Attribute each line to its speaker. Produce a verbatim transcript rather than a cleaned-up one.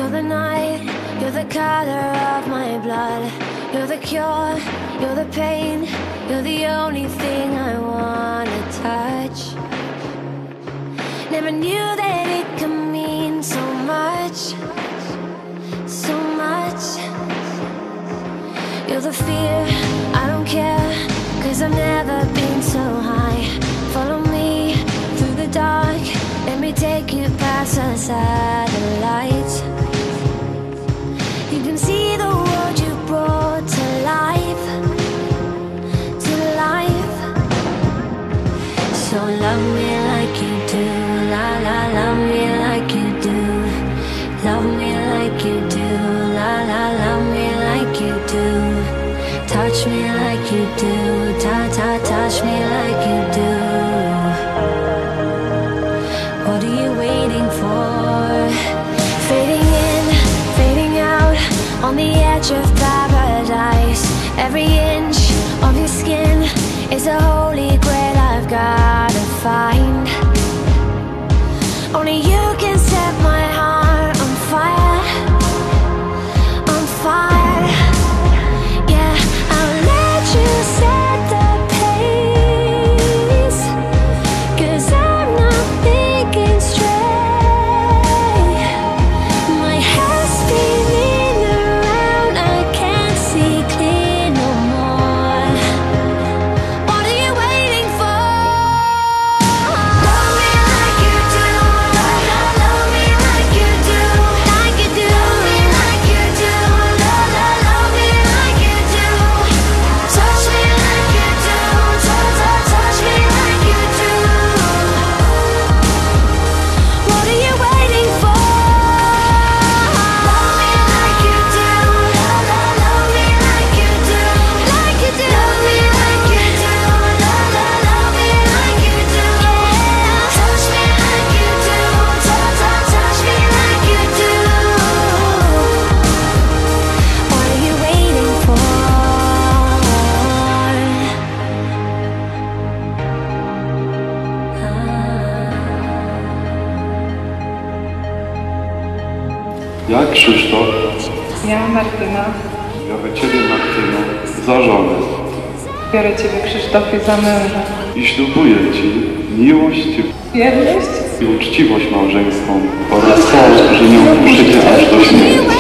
Speaker 1: You're the night, you're the color of my blood. You're the cure, you're the pain. You're the only thing I wanna touch. Never knew that it could mean so much, so much. You're the fear, I don't care, 'cause I've never been so high. Follow me through the dark, let me take you past the satellites. You can see the world you brought to life, to life. So love me like you do, la la, love me like you do. Love me like you do, la la, love me like you do. Touch me like you do, ta ta, touch me like you do. What are you waiting for? Fading in, fading out, on the edge of paradise. Every inch of your skin is a holy grail I've gotta find. Only you can set my heart on fire, on fire. Yeah, I'll let you set the pace, 'cause I'm not thinking straight. My head's spinning around, I can't see clear no more. What are you waiting for? Love me like you do, love, love, love me like you do, like you do. Love me like you do, love, love, love me like you do. Touch me like you do, touch, touch, touch me like you do. What are you waiting for? Love me like you do, love, love, love me like you do, like you do. Love me like you do, love, love, love me like you do. Yeah, touch me like you do, touch, touch, touch me like you do. What are you waiting for?
Speaker 2: Ja, Krzysztof,
Speaker 3: Ja, Martyna,
Speaker 2: biorę Ciebie, Martyno, za żonę
Speaker 3: biorę Ciebie, Krzysztofie, za męża.
Speaker 2: i ślubuję Ci miłość
Speaker 3: Wierność
Speaker 2: i uczciwość małżeńską oraz to, że nie opuszczę Cię aż do śmierci.